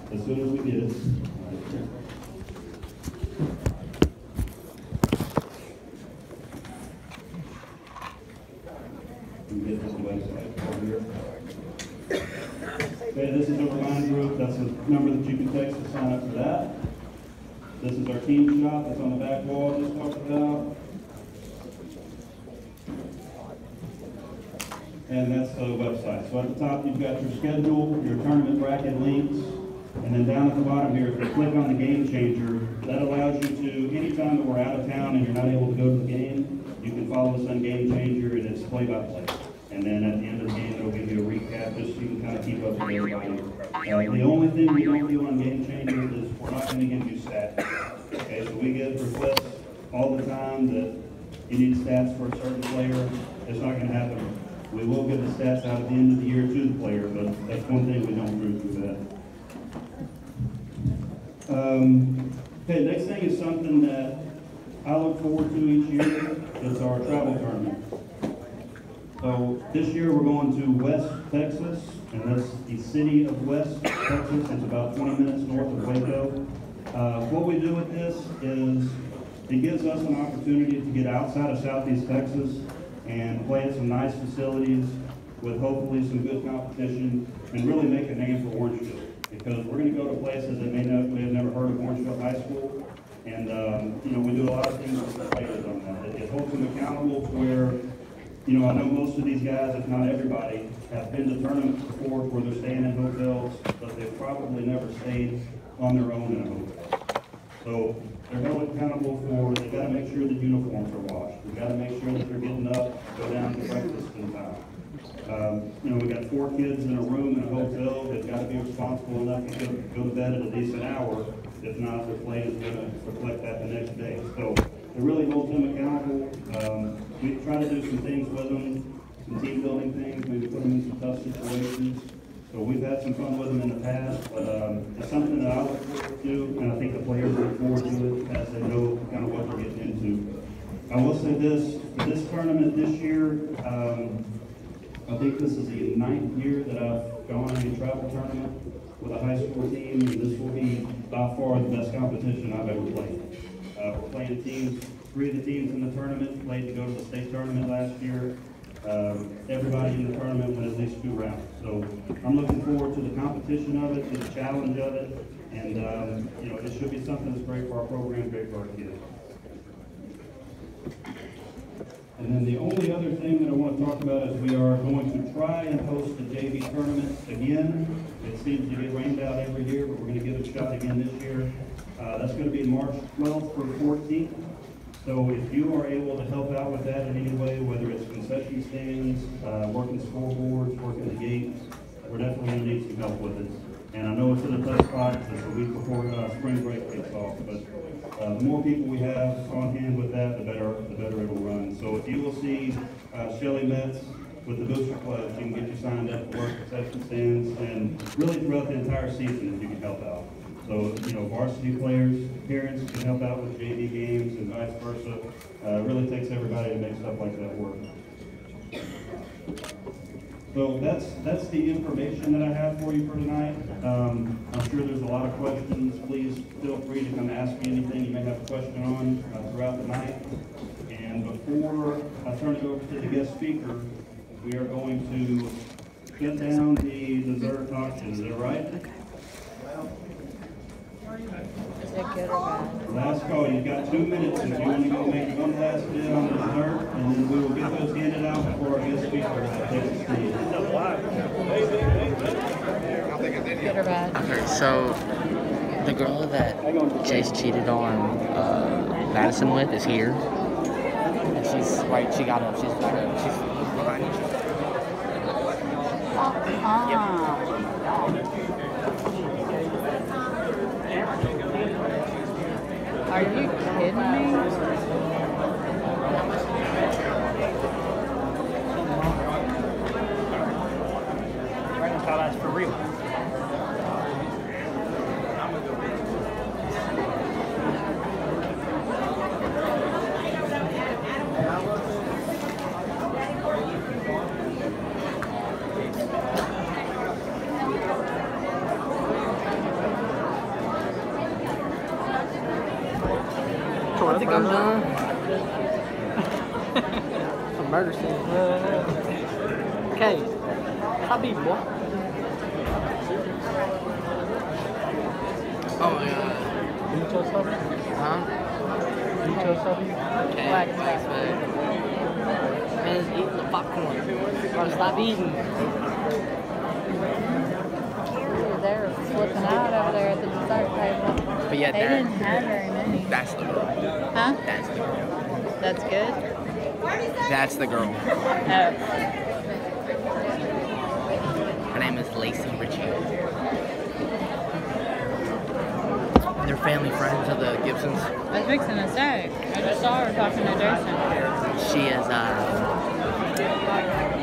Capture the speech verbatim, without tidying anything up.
as soon as we get it. You get this website over here. Okay, this is a reminder group. That's a number that you can text to sign up for that. This is our team shop that's on the back wall I just talked about. And that's the website. So at the top, you've got your schedule, your tournament bracket links, and then down at the bottom here, if you click on the game changer, that allows you to, anytime that we're out of town and you're not able to go to the game, you can follow us on Game Changer, and it's play-by-play. And then at the end of the game, it'll give you a recap, just so you can kind of keep up with everybody. Uh, the only thing we don't do on Game Changer is we're not going to give you stats. Okay, so we get requests all the time that you need stats for a certain player. It's not going to happen. We will give the stats out at the end of the year to the player, but that's one thing we don't do through that. Um, okay, next thing is something that I look forward to each year. It's our travel tournament. So this year we're going to West Texas, and that's the city of West Texas. It's about twenty minutes north of Waco. Uh, what we do with this is it gives us an opportunity to get outside of Southeast Texas and play at some nice facilities with hopefully some good competition and really make a name for Orangeville. Because we're going to go to places that may, not, may have never heard of Orangeville High School. And, um, you know, we do a lot of things with the players on that. It, it holds them accountable to where, you know, I know most of these guys, if not everybody, have been to tournaments before where they're staying in hotels, but they've probably never stayed on their own in a hotel. So they're held accountable for, they've got to make sure that uniforms are washed. We've got to make sure that they're getting up, go down to breakfast in time. Um, you know, we've got four kids in a room in a hotel. They've got to be responsible enough to go, go to bed at a decent hour. If not, their play is going to reflect that the next day. So it really holds them accountable. Um, we try to do some things with them, some team building things, maybe put them in some tough situations. So we've had some fun with them in the past, but um, it's something that I look forward to, and I think the players look forward to it as they know kind of what they're getting into. I will say this, for this tournament this year, um, I think this is the ninth year that I've gone on a travel tournament with a high school team, and this will be by far the best competition I've ever played. Uh, we're playing teams, three of the teams in the tournament played to go to the state tournament last year. Um, everybody in the tournament went at least two rounds. So I'm looking forward to the competition of it, to the challenge of it, and um, you know, it should be something that's great for our program, great for our kids. And then the only other thing that I want to talk about is we are going to try and host the J V tournament again. It seems to get rained out every year, but we're going to give it a shot again this year. Uh, that's going to be March twelfth through fourteenth. So if you are able to help out with that in any way, whether it's concession stands, uh, working scoreboards, working the gates, we're definitely going to need some help with it. And I know it's in a tough spot, it's a week before uh, spring break kicks off, but uh, the more people we have on hand with that, the better, the better it'll run. So if you will see uh, Shelly Metz with the Booster Club, you can get you signed up for work concession stands, and really throughout the entire season if you can help out. So, you know, varsity players, parents can help out with J V games and vice versa. Uh, it really takes everybody to make stuff like that work. So that's that's the information that I have for you for tonight. Um, I'm sure there's a lot of questions. Please feel free to come ask me anything you may have a question on uh, throughout the night. And before I turn it over to the guest speaker, we are going to shut down the dessert auction. Is that right? Okay. Is it good or bad? Last call. You've got two minutes if you want to go make one last bid on the dessert, and then we will get those handed out before our guest speaker takes the stage. Good or bad? Okay, so the girl that Chase cheated on uh, Madison with is here. And she's right, she got up. She's right, she's behind you. Ah. Are you kidding me? Right until that's for real. think I'm done? Some murder scene. Okay. Stop eating, boy. Oh my god. Eat your stuff? Huh? Eat your stuff? Okay. Black Wax stuff. bag. Man, it's eating the popcorn. Bro, stop eating. They're flipping out over there at the dessert table. But yeah, They that, didn't have very many. that's the girl. Huh? That's the girl. That's good? That's the girl. Oh. Her name is Lacey Ritchie. They're family friends of the Gibsons. I was fixing to say. I just saw her talking to Jason. She is, uh,